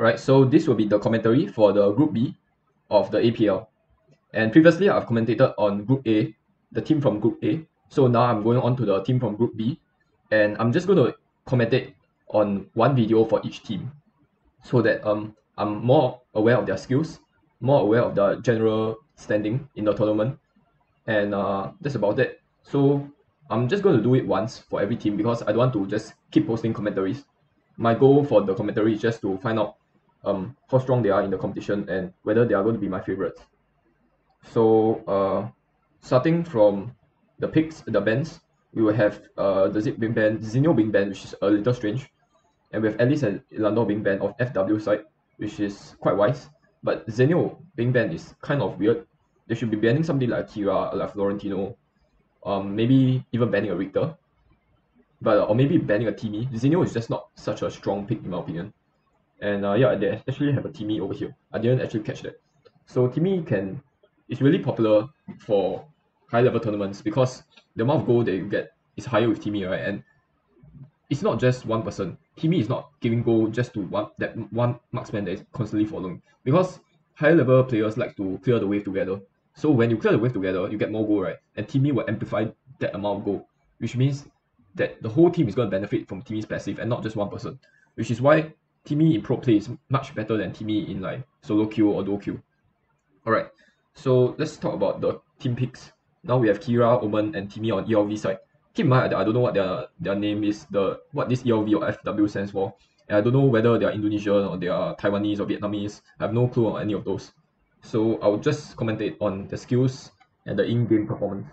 Alright, so this will be the commentary for the Group B of the APL. And previously, I've commentated on Group A, the team from Group A. So now I'm going on to the team from Group B, and I'm just going to commentate on one video for each team, so that I'm more aware of their skills, more aware of the general standing in the tournament, and that's about it. So I'm just going to do it once for every team because I don't want to just keep posting commentaries. My goal for the commentary is just to find out how strong they are in the competition and whether they are going to be my favorites. So starting from the picks, the bands, we will have the Zip Big Band, Zinio Big Band, which is a little strange, and we have Alice and Ilando Big Band of FW side, which is quite wise. But Zenio Big Band is kind of weird. They should be banning somebody like Akira, like Florentino, maybe even banning a Richter, but or maybe banning a Timmy. Zenio is just not such a strong pick in my opinion. And yeah, they actually have a Timmy over here. I didn't actually catch that. So Timmy is really popular for high level tournaments because the amount of gold that you get is higher with Timmy, right? And it's not just one person. Timmy is not giving gold just to one marksman that is constantly following. Because higher level players like to clear the wave together. So when you clear the wave together, you get more gold, right? And Timmy will amplify that amount of gold, which means that the whole team is going to benefit from Timmy's passive and not just one person. Which is why Timmy in pro play is much better than Timmy in like solo queue or duo queue. Alright, so let's talk about the team picks. Now we have Kira, Omen, and Timmy on ELV side. Keep in mind, I don't know what their name is, what this ELV or FW stands for. And I don't know whether they are Indonesian or they are Taiwanese or Vietnamese. I have no clue on any of those. So I'll just commentate on the skills and the in-game performance.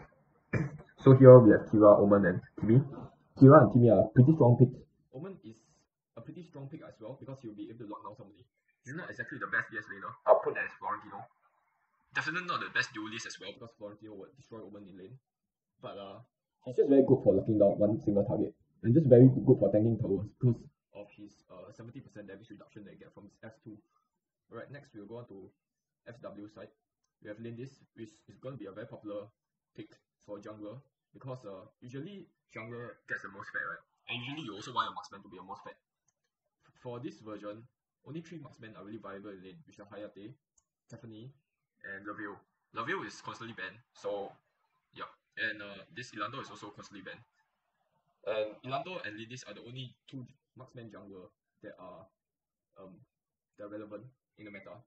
So here we have Kira, Omen, and Timmy. Kira and Timmy are pretty strong picks. Omen is a pretty strong pick as well because he'll be able to lock down somebody. He's not exactly the best BS laner. I'll put that as Florentino. Definitely not the best duelist as well because Florentino would destroy Omen in lane. But he's just very good for locking down one single target. And just very good for tanking towers because of his 70% damage reduction that you get from his F2. Alright, next we'll go on to FW side. We have Lindis, which is going to be a very popular pick for jungler because usually jungler gets the most fat, right? And usually you also want your marksman to be the most fat. For this version, only 3 marksmen are really viable in lane, which are Hayate, Stephanie, and Laville. Laville is constantly banned, so yeah. And this Ilando is also constantly banned. And Ilando and Lindis are the only 2 marksman jungler that are relevant in the meta.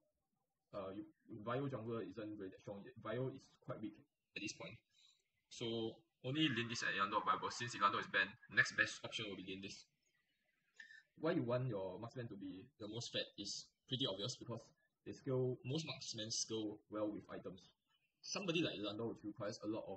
Vio jungler isn't really that strong yet. Vio is quite weak at this point. So only Lindis and Ilando are viable. Since Ilando is banned, next best option will be Lindis. Why you want your marksman to be the most fat is pretty obvious because most marksmen scale well with items. Somebody like Ilando, which requires a lot of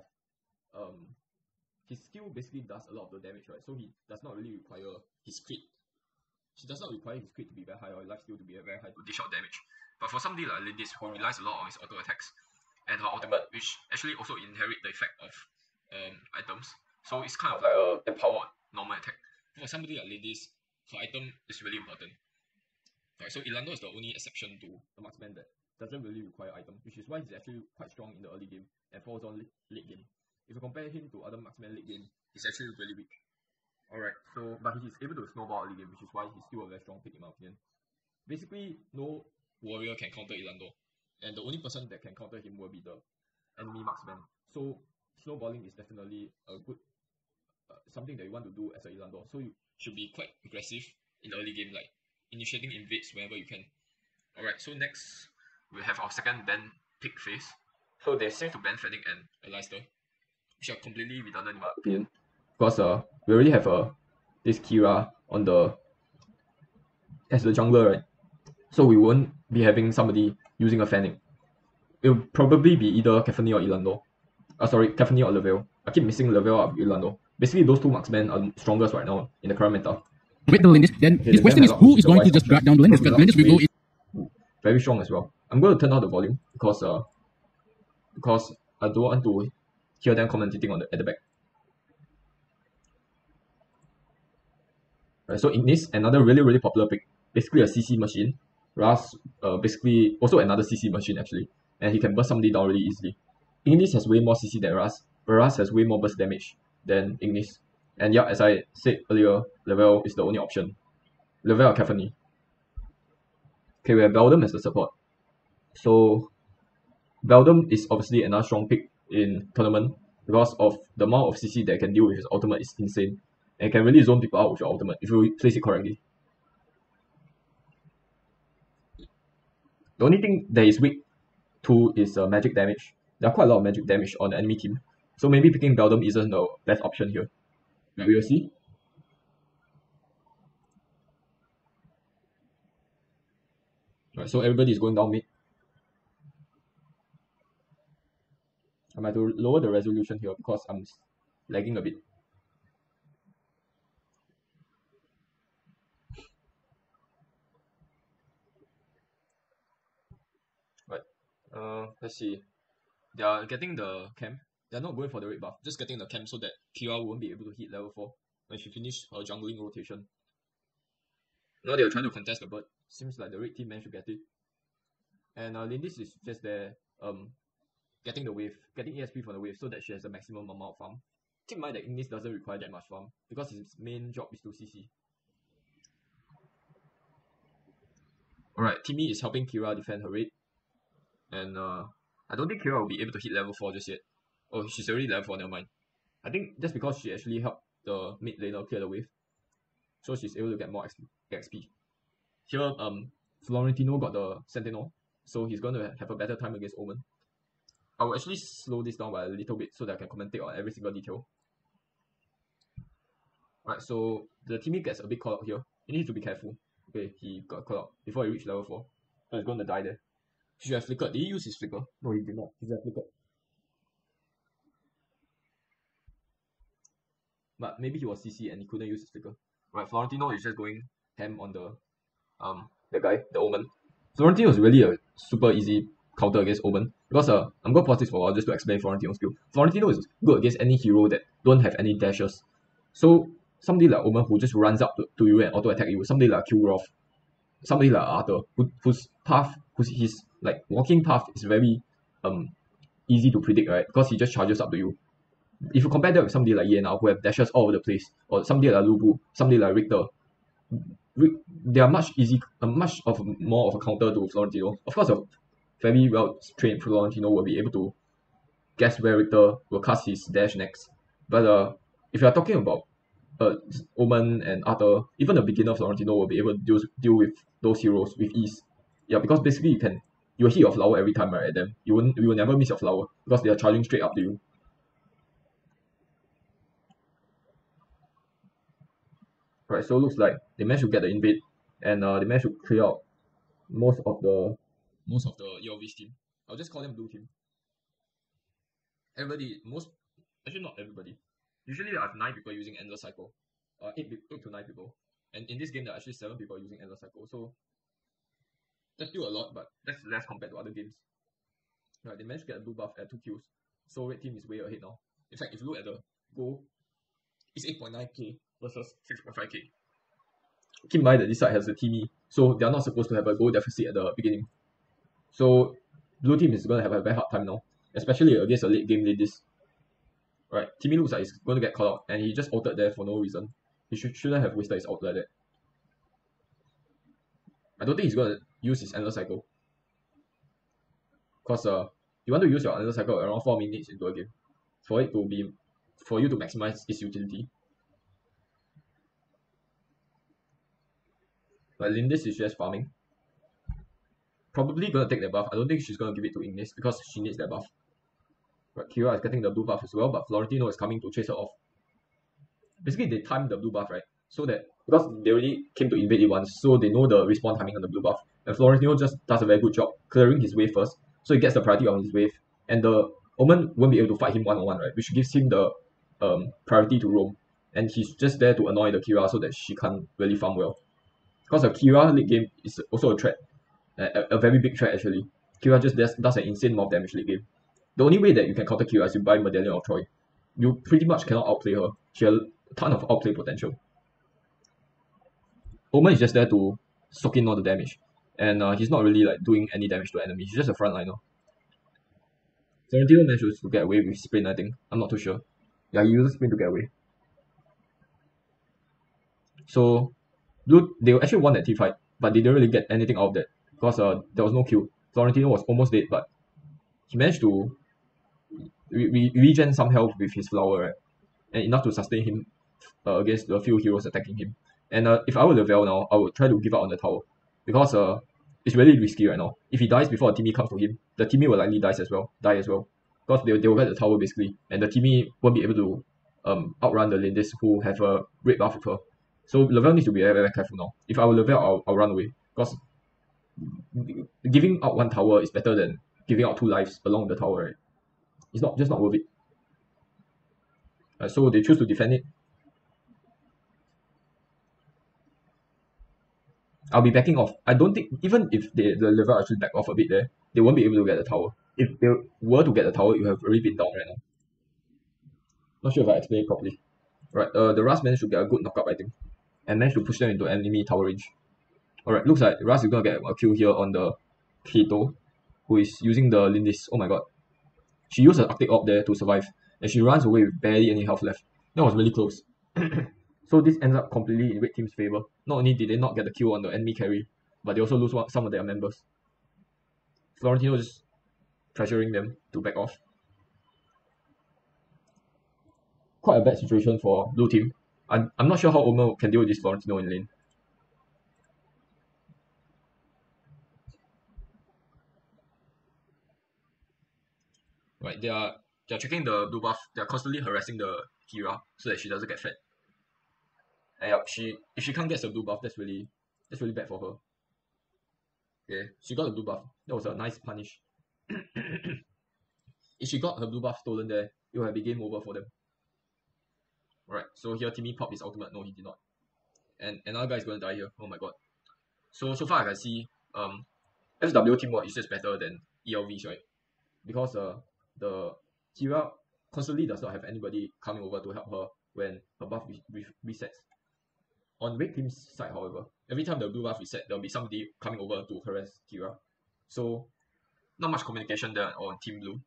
his skill basically does a lot of the damage, right? So he does not really require his crit. He does not require his crit to be very high or his life steal to be very high to dish out damage. But for somebody like Lindis, who relies a lot on his auto attacks and her ultimate, which actually also inherit the effect of items, so it's kind of like a empowered normal attack. For somebody like Lindis, her item is really important. Right, so Ilando is the only exception to the marksman that doesn't really require item, which is why he's actually quite strong in the early game and falls on late game. If you compare him to other marksmen late game, he's actually really weak. Alright, so but he's able to snowball early game, which is why he's still a very strong pick in my opinion. Basically, no warrior can counter Ilando, and the only person that can counter him will be the enemy marksman. So snowballing is definitely a good something that you want to do as a Ilando. So you should be quite aggressive in the early game, like initiating invades whenever you can. Alright, so next we have our second ban pick phase. So they seem to ban Fennec and Alistair, which are completely redundant in my opinion. Because we already have this Kira on as the jungler, right? So we won't be having somebody using a Fennec. It'll probably be either Caphany or Ilando. Sorry, Caphany or Lavelle. I keep missing Lavelle out of Ilando. Basically, those 2 marksmen are strongest right now in the current meta. With the Lindis, then his question is who is going to just drag down the Lindis? Because Lindis will go in. Very strong as well. I'm going to turn down the volume because I don't want to hear them commentating at the back. Right, so Ignis, another really popular pick, basically a CC machine. Ras, basically also another CC machine actually, and he can burst somebody down really easily. Ignis has way more CC than Ras, but Ras has way more burst damage than Ignis. And yeah, as I said earlier, Lavelle is the only option. Lavelle or Caphany. Okay, we have Beldam as the support. So Beldam is obviously another strong pick in tournament because of the amount of CC that it can deal with his ultimate is insane. And it can really zone people out with your ultimate if you place it correctly. The only thing that is weak to is magic damage. There are quite a lot of magic damage on the enemy team. So maybe picking Beldam isn't the best option here. But we will see. Right, so everybody is going down mid. I might have to lower the resolution here because I'm lagging a bit. Right. Let's see. They are getting the camp. They're not going for the red buff, just getting the camp so that Kira won't be able to hit level 4 when she finished her jungling rotation. Now they are trying to contest the bird. Seems like the red team managed to get it. And Lindis is just there getting the wave, getting ESP from the wave so that she has the maximum amount of farm. Keep in mind that Ignis doesn't require that much farm because his main job is to CC. Alright, Timmy is helping Kira defend her raid. And I don't think Kira will be able to hit level 4 just yet. Oh, she's already level 4, never mind. I think that's because she actually helped the mid laner clear the wave. So she's able to get more XP. Here, Florentino got the Sentinel, so he's going to have a better time against Omen. I will actually slow this down by a little bit so that I can commentate on every single detail. Right, so the teammate gets a big call out here. He needs to be careful. Okay, he got called out before he reached level 4. So he's going to die there. He should have flickered. Did he use his flicker? No, he did not. He should have flickered. But maybe he was CC and he couldn't use his flicker. Right, Florentino is just going ham on the guy, the Omen. Florentino is really a super easy counter against Omen because I'm going to pause this for a while just to explain Florentino's skill. Florentino is good against any hero that don't have any dashes. So somebody like Omen who just runs up to you and auto attack you, somebody like Kilroth, somebody like Arthur whose his like walking path is very easy to predict, right? Because he just charges up to you. If you compare that with somebody like Yena who have dashes all over the place, or somebody like Lubu, somebody like Richter, they are much more of a counter to Florentino. Of course, a very well trained Florentino will be able to guess where Richter will cast his dash next. But if you are talking about Omen and Arthur, even a beginner Florentino will be able to deal with those heroes with ease. Yeah, because basically you'll hit your flower every time right at them. You will never miss your flower because they are charging straight up to you. Right, so it looks like they managed to get the invade and they managed to clear out most of the ELV's team. I'll just call them blue team. Actually not everybody. Usually I have 9 people using Endless Cycle. 8 to 9 people. And in this game there are actually 7 people using Endless Cycle. So that's still a lot, but that's less compared to other games. Right, they managed to get a blue buff at 2 kills. So red team is way ahead now. In fact, if you look at the goal, it's 8.9k versus 6.5k. Keep in mind that this side has a Timmy, so they are not supposed to have a goal deficit at the beginning. So blue team is going to have a very hard time now, especially against a late game like this. Right, Timmy looks like he's going to get caught out, and he just ulted there for no reason. He shouldn't have wasted his ult like that. I don't think he's going to use his Endless Cycle. Because you want to use your Endless Cycle around 4 minutes into a game for you to maximize its utility. But Lindis is just farming. Probably gonna take that buff. I don't think she's gonna give it to Ignis because she needs that buff. But Kira is getting the blue buff as well, but Florentino is coming to chase her off. Basically, they timed the blue buff, right? So that because they already came to invade it once, so they know the respawn timing on the blue buff. And Florentino just does a very good job clearing his wave first, so he gets the priority on his wave. And the Omen won't be able to fight him one-on-one, right? Which gives him the priority to roam. And he's just there to annoy the Kira so that she can't really farm well. Because the Kira late game is also a threat. A very big threat actually. Kira just does an insane amount of damage late game. The only way that you can counter Kira is you buy Medallion of Troy. You pretty much cannot outplay her. She has a ton of outplay potential. Omen is just there to soak in all the damage. And he's not really like doing any damage to enemies. He's just a frontliner. Florentino managed to get away with Sprint, I think. I'm not too sure. Yeah, he uses Sprint to get away. So, Blue, they actually won that team fight, but they didn't really get anything out of that. because there was no kill. Florentino was almost dead, but he managed to regen some health with his flower, right? And enough to sustain him against the few heroes attacking him. And if I were Lavelle now, I would try to give up on the tower because it's really risky right now. If he dies before a teammate comes to him, the teammate will likely die as well. Because they will get the tower basically, and the teammate won't be able to outrun the Lindis who have a red buff with her. So Lavelle needs to be very, very careful now. If I were Lavelle, I'll run away because giving out one tower is better than giving out 2 lives along the tower, right? It's not worth it. So they choose to defend it. I'll be backing off. I don't think, even if the Lavelle actually back off a bit there, they won't be able to get the tower. If they were to get the tower, you have already been down right now. Not sure if I explained it properly. Right, the Rust managed to get a good knockup, I think, and managed to push them into enemy tower range. Alright, looks like Rust is gonna get a kill here on the Kato, who is using the Lindis. Oh my god. She used her Arctic Orb there to survive, and she runs away with barely any health left. That was really close. So this ends up completely in red team's favor. Not only did they not get the kill on the enemy carry, but they also lose some of their members. Florentino just pressuring them to back off. Quite a bad situation for blue team. I'm not sure how Omer can deal with this Florentino in lane. Right, they're checking the blue buff. They're constantly harassing the Kira so that she doesn't get fed. And yep, if she can't get the blue buff, that's really bad for her. Okay, she got the blue buff. That was a nice punish. If she got her blue buff stolen there, it would have been game over for them. Alright, so here Timmy popped his ultimate. No, he did not. And another guy is going to die here. Oh my god. So far I can see SW teamwork is just better than ELV's, right? Because the Kira constantly does not have anybody coming over to help her when her buff resets. On red team's side, however, every time the blue buff reset, there'll be somebody coming over to harass Kira. So not much communication there on Team Blue.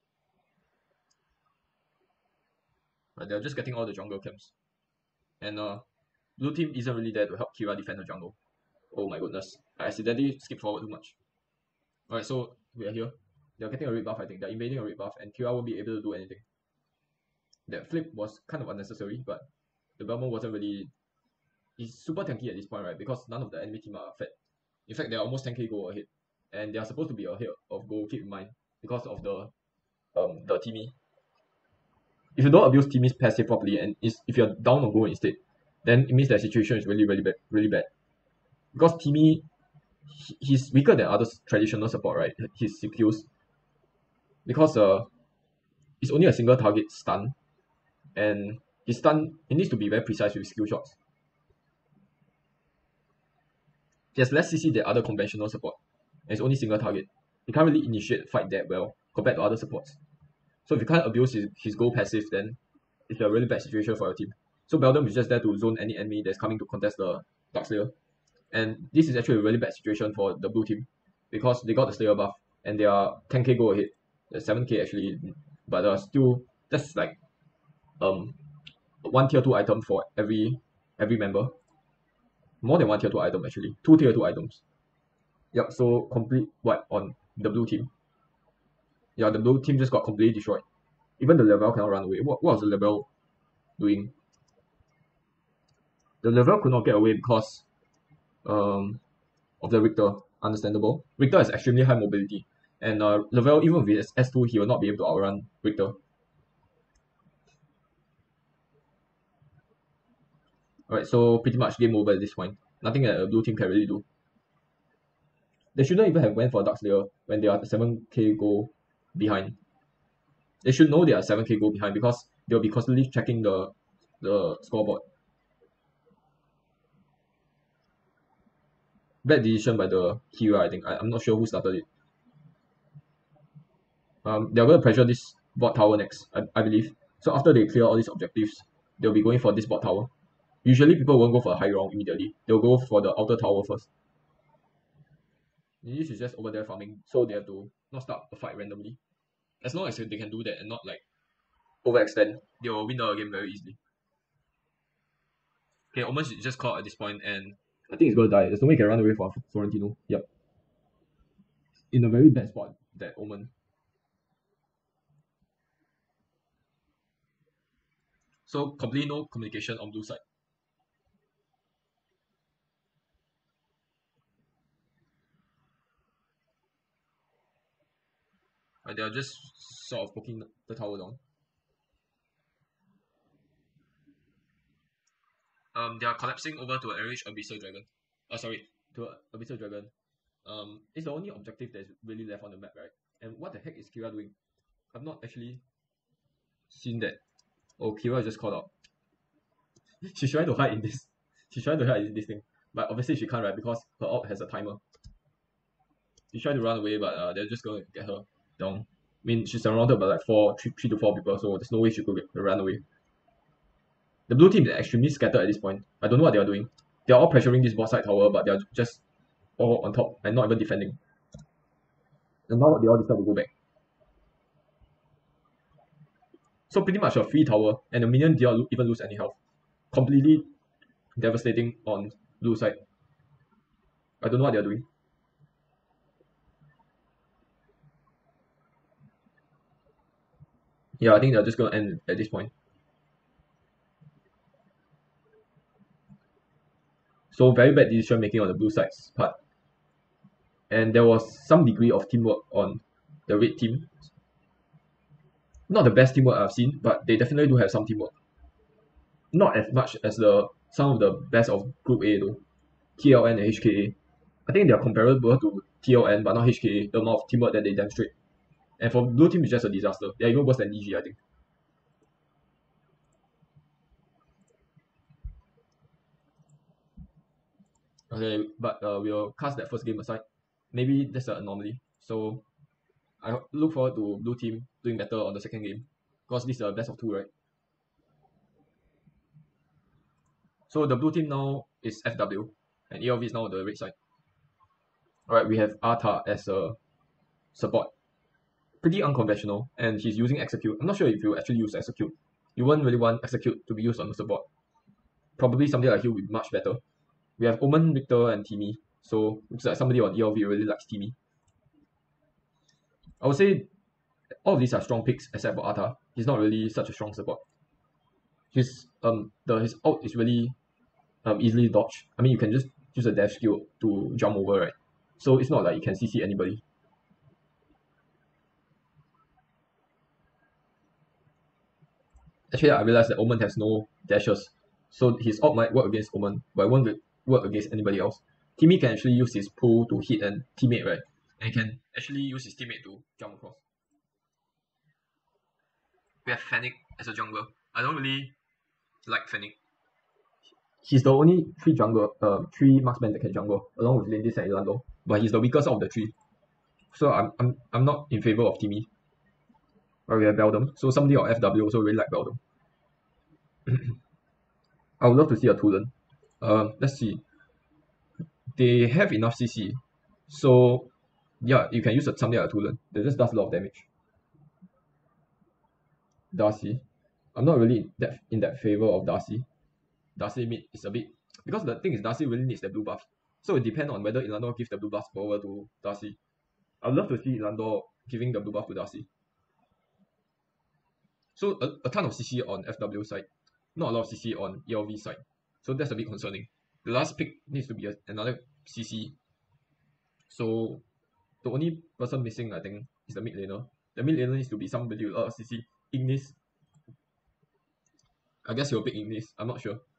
But they're just getting all the jungle camps. And blue team isn't really there to help Kira defend the jungle. Oh my goodness. I accidentally skipped forward too much. Alright, so we are here. They're getting a red buff, I think. They're invading a red buff, and Kira won't be able to do anything. That flip was kind of unnecessary, but the Belmont wasn't really... He's super tanky at this point, right? Because none of the enemy team are fed. In fact, they're almost 10k gold ahead. And they are supposed to be ahead of gold, keep in mind, because of the Timmy. If you don't abuse Timmy's passive properly, and if you're down on gold instead, then it means that situation is really, really bad. Because Timmy, he's weaker than other traditional support, right? His skills. Because it's only a single target stun. And his stun, it needs to be very precise with skill shots. He has less CC than other conventional support. And it's only single target. He can't really initiate fight that well compared to other supports. So if you can't abuse his gold passive, then it's a really bad situation for your team. So Beldam is just there to zone any enemy that's coming to contest the Darkslayer. And this is actually a really bad situation for the blue team, because they got the Slayer buff and they are 10k go ahead. They're 7k actually, but still that's like one tier 2 item for every member. More than one tier 2 item actually. 2 tier 2 items. Yep, so complete wipe on the blue team. Yeah, the blue team just got completely destroyed. Even the Lavelle cannot run away. What was the Lavelle doing? The Lavelle could not get away because of the Richter. Understandable. Richter has extremely high mobility. And Lavelle, even with his S2, he will not be able to outrun Richter. Alright, so pretty much game over at this point. Nothing that a blue team can really do. They shouldn't even have went for Darkslayer when they are 7k goal behind. They should know they are 7k goal behind because they'll be constantly checking the scoreboard. Bad decision by the Kira, I think. I'm not sure who started it. They're going to pressure this bot tower next, I believe. So after they clear all these objectives, they'll be going for this bot tower. Usually people won't go for a high ground immediately. They'll go for the outer tower first. This is just over there farming, so they have to not start a fight randomly. As long as they can do that and not like overextend, they'll win the game very easily. Okay, almost just caught at this point, and I think he's gonna die. There's no way he can run away from Florentino. Yep. in a very bad spot, that Omen. So completely no communication on blue side. They are just sort of poking the tower down. They are collapsing over to enrich Abyssal Dragon. Sorry, to Abyssal Dragon. It's the only objective that's really left on the map, right? And what the heck is Kira doing? I've not actually seen that. Oh, Kira just called out. She's trying to hide in this. She's trying to hide in this thing, but obviously she can't, right? Because her orb has a timer. She's trying to run away, but they're just gonna get her down. I mean, she's surrounded by like three to four people, so there's no way she could run away. The blue team is extremely scattered at this point. I don't know what they are doing. They are all pressuring this bot side tower, but they are just all on top and not even defending. And now they all decide to go back. So pretty much a free tower, and the minion did not even lose any health. Completely devastating on blue side. I don't know what they are doing. Yeah, I think they're just gonna end at this point. So very bad decision making on the blue side's part. And there was some degree of teamwork on the red team. Not the best teamwork I've seen, but they definitely do have some teamwork. Not as much as some of the best of Group A though. TLN and HKA. I think they are comparable to TLN, but not HKA, the amount of teamwork that they demonstrate. And for blue team, it's just a disaster. They're even worse than DG, I think. Okay, but we'll cast that first game aside. Maybe that's an anomaly. So I look forward to blue team doing better on the second game. Because this is a best of two, right? So the blue team now is FW, and ELV is now on the red side. Alright, we have Arta as a support. Pretty unconventional, and he's using Execute. I'm not sure if you actually use Execute. You won't really want Execute to be used on the support. Probably something like Heal would be much better. We have Omen, Victor, and Timmy. So looks like somebody on ELV really likes Timmy. I would say all of these are strong picks except for Arta. He's not really such a strong support. His ult is really easily dodged. I mean, you can just use a dash skill to jump over, right? So it's not like you can CC anybody. Actually, I realized that Omen has no dashes, so his ult might work against Omen, but it won't work against anybody else. Timmy can actually use his pull to hit and teammate, right? And he can actually use his teammate to jump across. We have Fennec as a jungler. I don't really like Fennec. He's the only three marksmen that can jungle, along with Lindis and Ilando. But he's the weakest of the three. So I'm not in favor of Timmy. But we have Beldum. So somebody on FW also really like Beldum. I would love to see a Tulen. Let's see. They have enough CC. So yeah, you can use something like a Tulen. That just does a lot of damage. Darcy. I'm not really in that favor of Darcy. Darcy mid is a bit, because the thing is Darcy really needs the blue buff. So it depends on whether Ilando gives the blue buff over to Darcy. I'd love to see Ilando giving the blue buff to Darcy. So a ton of CC on FW side, not a lot of CC on ELV side. So that's a bit concerning. The last pick needs to be another CC. So the only person missing, I think, is the mid laner. The mid laner needs to be somebody with a lot of CC. Ignis. I guess he'll pick Ignis. I'm not sure.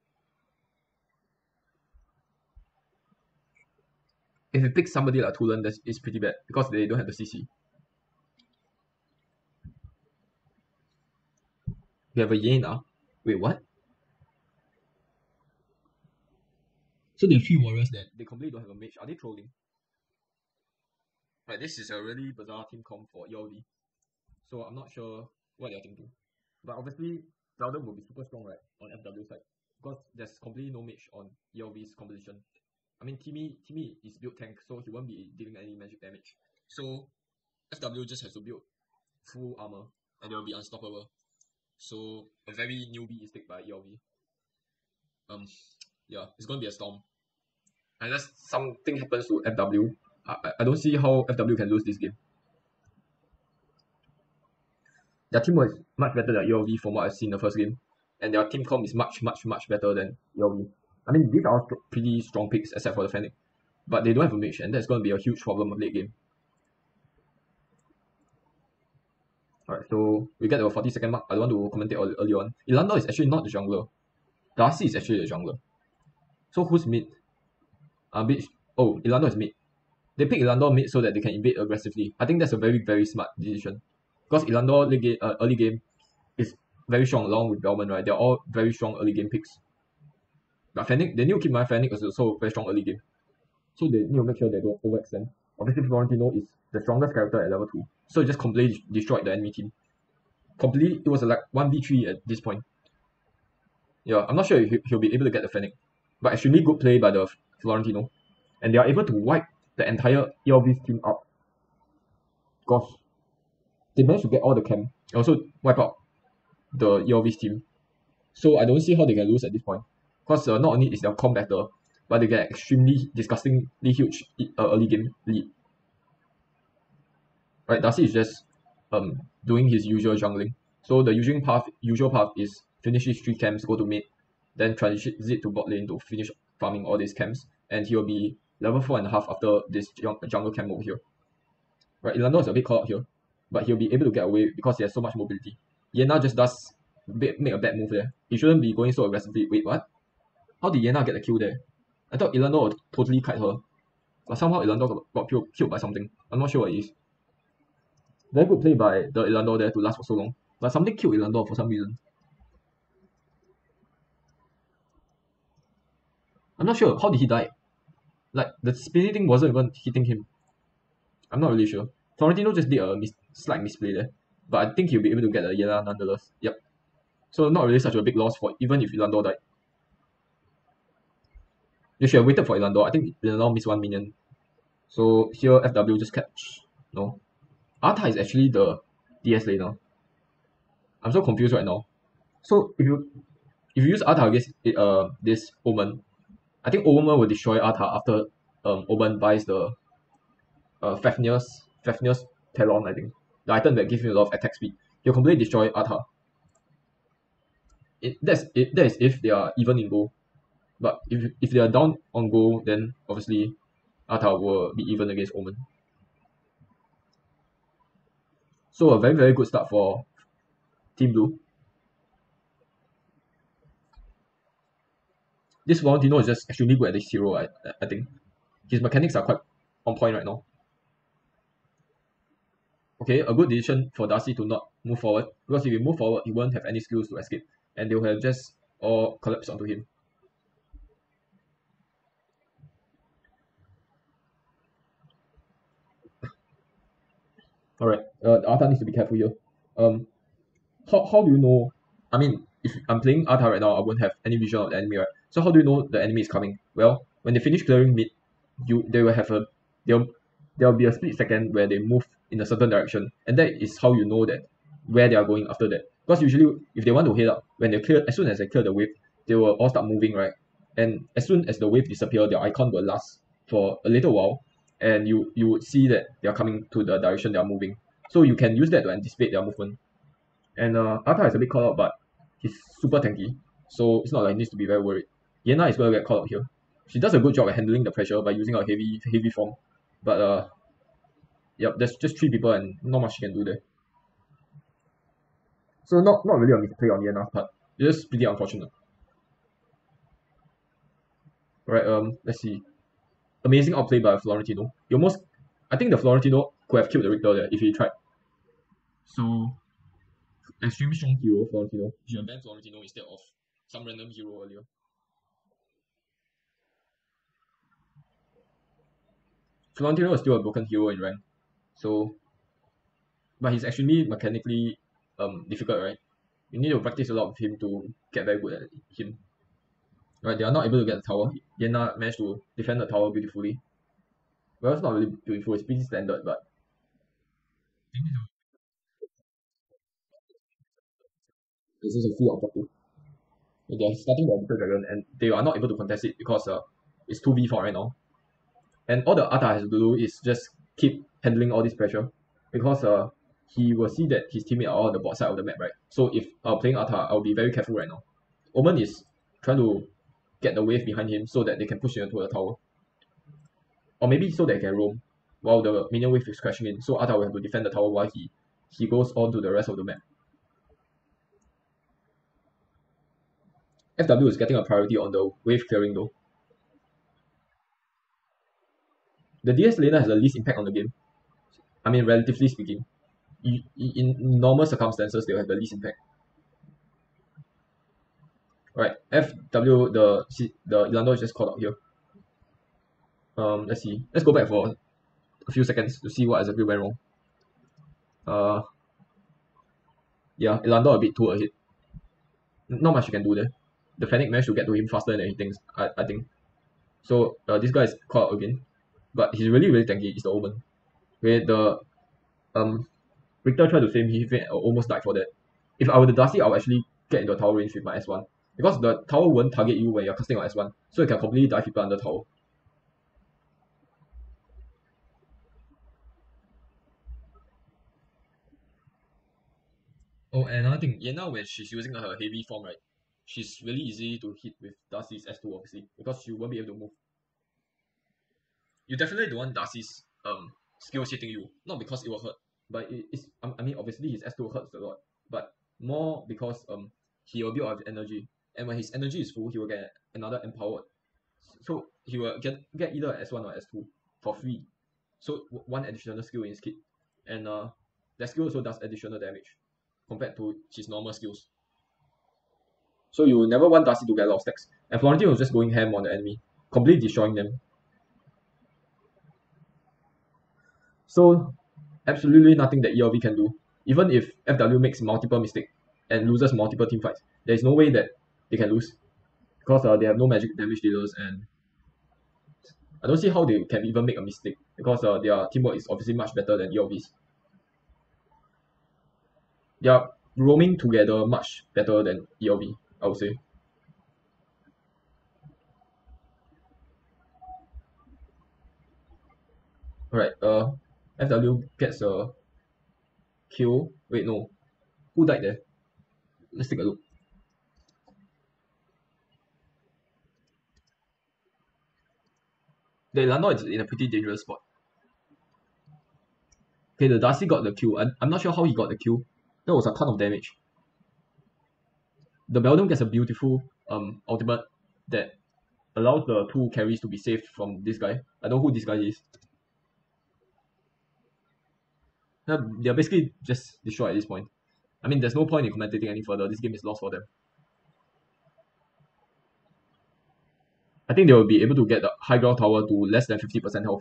If you pick somebody like Tulen, it's pretty bad because they don't have the CC. We have a Yena. Wait, what? So there are three warriors that They completely don't have a mage. Are they trolling? Right, this is a really bizarre team comp for ELV. So I'm not sure what they're thinking. But obviously, Beldum will be super strong, right, on FW side. Because there's completely no mage on ELV's composition. I mean, Timmy is built tank, so he won't be dealing any magic damage. So FW just has to build full armor, and they will be unstoppable. So a very newbie stick by ELV. Yeah, it's gonna be a storm. Unless something happens to FW, I don't see how FW can lose this game. Their team was much better than ELV from what I've seen in the first game, and their team comp is much better than ELV. I mean, these are pretty strong picks except for the Fennec, but they don't have a mage, and that's going to be a huge problem of late game. Alright, so we get to a 40-second mark. I don't want to commentate early on. Ilanda is actually not the jungler. Darcy is actually the jungler. So who's mid? Ilanda is mid. They pick Ilanda mid so that they can invade aggressively. I think that's a very smart decision. Because Ilanda early game is very strong along with Bellman, right? They're all very strong early game picks. But Fennec, they need to keep in mind Fennec is also very strong early game. So they need to make sure they don't overextend. Obviously, Florentino is the strongest character at level 2. So it just completely destroyed the enemy team. Completely, it was like 1v3 at this point. Yeah, I'm not sure if he'll be able to get the Fennec. But extremely good play by the Florentino. And they are able to wipe the entire ELV's team up. Gosh. They managed to get all the camp. And also wipe out the ELV's team. So I don't see how they can lose at this point. Because not only is their comp better, but they get extremely disgustingly huge early game lead. Right, Darcy is just doing his usual jungling. So the usual path is finish these 3 camps, go to mid, then transit to bot lane to finish farming all these camps, and he'll be level 4.5 after this jungle camp over here. Right, Ilando is a bit caught out here, but he'll be able to get away because he has so much mobility. Yena just make a bad move there. He shouldn't be going so aggressively. Wait, what? How did Yena get the kill there? I thought Ilando would totally kite her. But somehow Ilando got killed by something. I'm not sure what it is. Very good play by the Ilando there to last for so long. But something killed Ilando for some reason. I'm not sure. How did he die? Like, the spinning thing wasn't even hitting him. I'm not really sure. Florentino just did a slight misplay there. But I think he'll be able to get a Yena nonetheless. Yep. So not really such a big loss for even if Ilando died. You should have waited for Ilando. I think Ilando missed 1 minion. So here FW just catch. No. Arta is actually the DS laner. I'm so confused right now. So if you use Arta against this Omen, I think Omen will destroy Arta after Omen buys the Fafnir's Talon, I think. The item that gives you a lot of attack speed. He'll completely destroy Arta. That is if they are even in goal. But if they are down on goal, then obviously Arta will be even against Omen. So a very good start for Team Blue. This Florentino is just extremely good at this hero, I think. His mechanics are quite on point right now. Okay, a good decision for Darcy to not move forward, because if he move forward, he won't have any skills to escape, and they will have just all collapse onto him. Alright, Arta needs to be careful here. How do you know? I mean, if I'm playing Arta right now, I won't have any vision of the enemy, right? So how do you know the enemy is coming? Well, when they finish clearing mid, they will have there'll be a split second where they move in a certain direction, and that is how you know that where they are going after that. Because usually, if they want to head up, as soon as they clear the wave, they will all start moving, right? And as soon as the wave disappears, their icon will last for a little while, and you would see that they are coming to the direction they are moving. So you can use that to anticipate their movement. And Arta is a bit caught out, but he's super tanky, so it's not like he needs to be very worried. Yena is going to get caught out here. She does a good job at handling the pressure by using her heavy form, but yep, there's just 3 people and not much she can do there. So not really a misplay on Yena's part. It's just pretty unfortunate. Right, let's see. Amazing outplay by Florentino. I think the Florentino could have killed the Richter there if he tried. So extremely strong hero, Florentino. You should have banned Florentino instead of some random hero earlier. Florentino is still a broken hero in rank. So, but he's actually mechanically difficult, right? You need to practice a lot with him to get very good at him. Right, they are not able to get the tower. Yena managed to defend the tower beautifully. Well, it's not really beautiful, it's pretty standard, but this is a free objective. They're starting the Little Dragon and they are not able to contest it because it's 2v4 right now. And all the Ata has to do is just keep handling all this pressure, because he will see that his teammate are on the bot side of the map, right? So if playing Ata, I'll be very careful right now. Omen is trying to get the wave behind him so that they can push into the tower. Or maybe so they can roam while the minion wave is crashing in. So Ata will have to defend the tower while he goes on to the rest of the map. FW is getting a priority on the wave clearing though. The DS laner has the least impact on the game. I mean, relatively speaking. In normal circumstances, they'll have the least impact. Alright, FW, the Ilando is just called out here. Let's see. Let's go back for a few seconds to see what exactly went wrong. Yeah, Ilando a bit too ahead. Not much you can do there. The Fennec managed to get to him faster than he thinks, I think. So this guy is caught out again. But he's really, really tanky. It's the Omen. Okay, the Richter tried to save him. He almost died for that. If I were the Darcy, I'll actually get into tower range with my S1. Because the tower won't target you when you're casting on S1. So you can completely dive people under tower. Oh, and another thing, Yena, when she's using her heavy form, right, she's really easy to hit with Darcy's S2, obviously, because she won't be able to move. You definitely don't want Darcy's skills hitting you, not because it will hurt, but it's I mean, obviously his S2 hurts a lot, but more because he will build up his energy, and when his energy is full, he will get another empowered, so he will get either S1 or S2 for free. So one additional skill in his kit, and that skill also does additional damage compared to his normal skills. So you never want Darcy to get a lot of stacks. And Florentine was just going ham on the enemy, completely destroying them. So absolutely nothing that ELV can do. Even if FW makes multiple mistakes and loses multiple team fights, there is no way that they can lose, because they have no magic damage dealers, and I don't see how they can even make a mistake, because their teamwork is obviously much better than ELV's. They are roaming together much better than ELV, I would say. Alright, FW gets a kill. Wait, no. Who died there? Let's take a look. The Lando is in a pretty dangerous spot. Okay, the Darcy got the kill. I'm not sure how he got the kill. That was a ton of damage. The Beldum gets a beautiful ultimate that allows the two carries to be saved from this guy. I don't know who this guy is. They're basically just destroyed at this point. I mean, there's no point in commentating any further. This game is lost for them. I think they will be able to get the high ground tower to less than 50% health.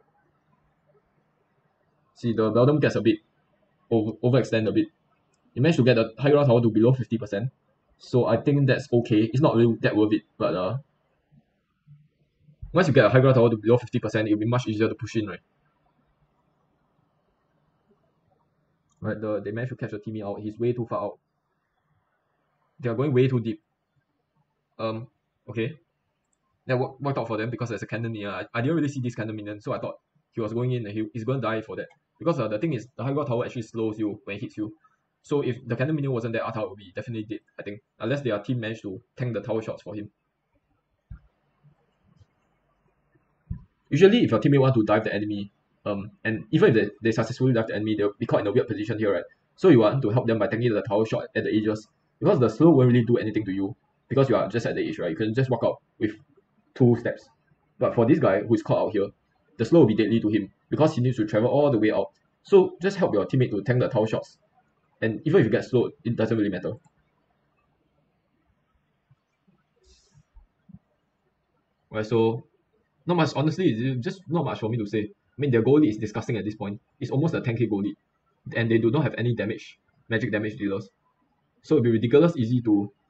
See, the Beldum gets a bit overextend a bit. He managed to get the high ground tower to below 50%. So I think that's okay. It's not really that worth it, but once you get a high ground tower to below 50%, it'll be much easier to push in, right? Right, they managed to catch the teammate out. He's way too far out. They are going way too deep. Okay. That worked out for them because there's a cannon minion. I didn't really see this cannon minion, so I thought he was going in and he's going to die for that. Because the thing is, the high ground tower actually slows you when it hits you. So if the cannon minion wasn't there, Ata would be definitely dead, I think. Unless their team managed to tank the tower shots for him. Usually, if your teammate want to dive the enemy, and even if they successfully dive the enemy, they'll be caught in a weird position here, right? So you want to help them by tanking the tower shot at the edges. Because the slow won't really do anything to you. Because you are just at the edge, right? You can just walk out with 2 steps. But for this guy who is caught out here, the slow will be deadly to him because he needs to travel all the way out. So just help your teammate to tank the tower shots. And even if you get slowed, it doesn't really matter. Right, so not much, honestly, it's just not much for me to say. I mean, their goal lead is disgusting at this point. It's almost a 10k goal lead. And they do not have any magic damage dealers. So it'll be ridiculous easy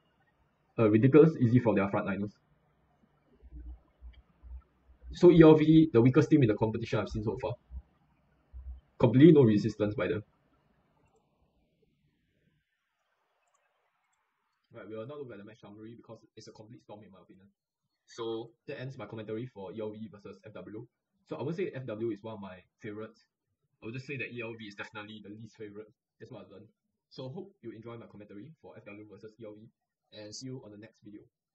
for their frontliners. So ELV, the weakest team in the competition I've seen so far. Completely no resistance by them. Right, we will not look at the match summary because it's a complete storm in my opinion. So that ends my commentary for ELV versus FW. So I would say FW is one of my favorites. I would just say that ELV is definitely the least favorite. That's what I learned. So hope you enjoy my commentary for FW versus ELV, and see you on the next video.